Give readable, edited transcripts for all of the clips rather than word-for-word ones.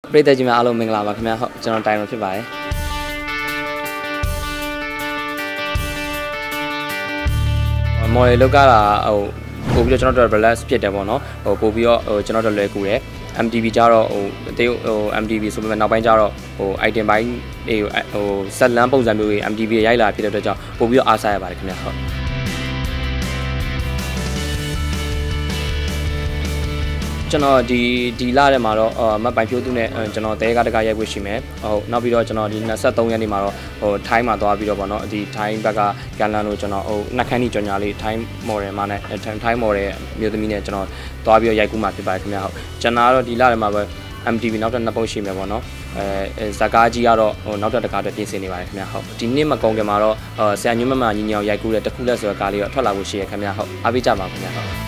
ပရိသတ်ကြီးများအားလုံးမင်္ဂလာပါခင်ဗျာဟုတ်ကျွန်တော်တိုင်ရွန်ဖြစ်ပါတယ်မော်ရီလောက်ကတာပို့ပြီးတော့ကျွန်တော်တို့ balance ဖြစ်တယ်ပေါ့နော်ပို့ပြီးတော့ကျွန်တော်တို့လွယ်ကူတယ် MTV ကြတော့တေးMTV ဆိုပေမဲ့နောက်ပိုင်းကျတော့item ပိုင်းဆက်လန်းပုံစံမျိုးတွေ MTV ရိုက်လာဖြစ်တဲ့အတွက်ကြောင့်ပို့ပြီးတော့အားစားရပါတယ်ခင်ဗျာဟုတ်ကျွန်တော်ဒီလထဲမှာတော့မတ်ပိုင်ဖြိုးသူနဲ့ကျွန်တော်တဲကားတကားရိုက်ခွင့်ရှိမယ်ဟုတ်နောက်ပြီးတော့ကျွန်တော်ဒီ23ရက်နေ့မှာတော့ထိုင်းမှာသွားပြီးတော့ဗောနော်ဒီထိုင်းဘက်ကကန်လန်လို့ကျွန်တော်နှက်ခမ်းကြီးကြော်ညာလေးထိုင်း model မှာနဲ့ထိုင်း model မျိုးသမီးနဲ့ကျွန်တော်သွားပြီးတော့ရိုက်ကူးမှာဖြစ်ပါတယ်ခင်ဗျာဟုတ်ကျွန်တော်ကတော့ဒီလထဲမှာပဲ MTV နောက်ထပ်2ပုတ်ရှိမယ်ဗောနော်ဇကားကြီးကတော့နောက်ထပ်တကားအတွက်ပြင်ဆင်နေပါတယ်ခင်ဗျာဟုတ်ဒီနေ့မကုန်ခင်မှာတော့ဆရာညွန့်မမညီညောင်ရိုက်ကူးတဲ့တခုလက်ဆိုတဲ့ကားလေးတော့ထွက်လာဖို့ရှိရခင်ဗျာဟုတ်အားပေးကြပါခင်ဗျာဟုတ်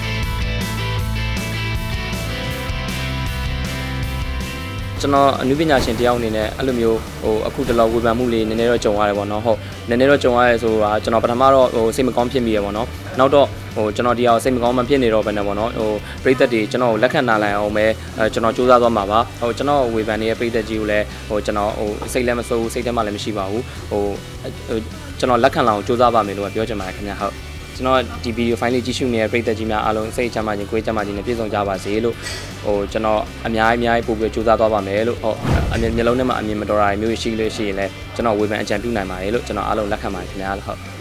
ကျွန်တော်အနုပညာရှင်တယောက်အနေနဲ့အဲ့လိုမျိုးအခုတလောဝေဖန်မှုလေးနည်းနည်းတော့ကြုံရတယ်ပေါ့နော်ဟုတ်နည်းနည်းတော့ကြုံရဲဆိုတာကျွန်တော်ပထမတော့စိတ်မကောင်းဖြစ်မိရပေါ့နော်နောက်တော့ကျွန်တော်ဒီအောင်စိတ်မကောင်းမှဖြစ်နေတော့ဘယ်နဲ့ပေါ့နော်ပရိသတ်တွေကျွန်တော်လက်ခံနာလိုက်အောင်ပဲကျွန်တော်စူးစမ်းသွားမှာပါကျွန်တော်ဝေဖန်နေတဲ့ပရိသတ်ကြီးကိုလည်းကျွန်တော်စိတ်လည်းမစိုးစိတ်ထဲမှာလည်းမရှိပါဘူးကျွန်တော်လက်ခံလာအောင်စူးစမ်းပါမယ်လို့ပြောချင်ပါတယ်ခင်ဗျာဟုတ်ကျွန်တော်ဒီဗီဒီယိုဖိုင်လေးကြည့်ရှုနေတဲ့ပရိသတ်ကြီးများအားလုံးစိတ်ချမ်းသာခြင်းကိုယ်ချမ်းသာခြင်းနဲ့ပြည့်စုံကြပါစေလို့ကျွန်တော်အများကြီးပို့ပြီးကြိုးစားသွားပါမယ်လို့အမြင်မျိုးလုံးထဲမှာအမြင်မတော်တာမျိုးရှိလို့ရှိရင်လည်းကျွန်တော်ဝေဖန်အကြံပြုနိုင်ပါတယ်လို့ကျွန်တော်အားလုံးလက်ခံပါတယ်ခင်ဗျာဟုတ်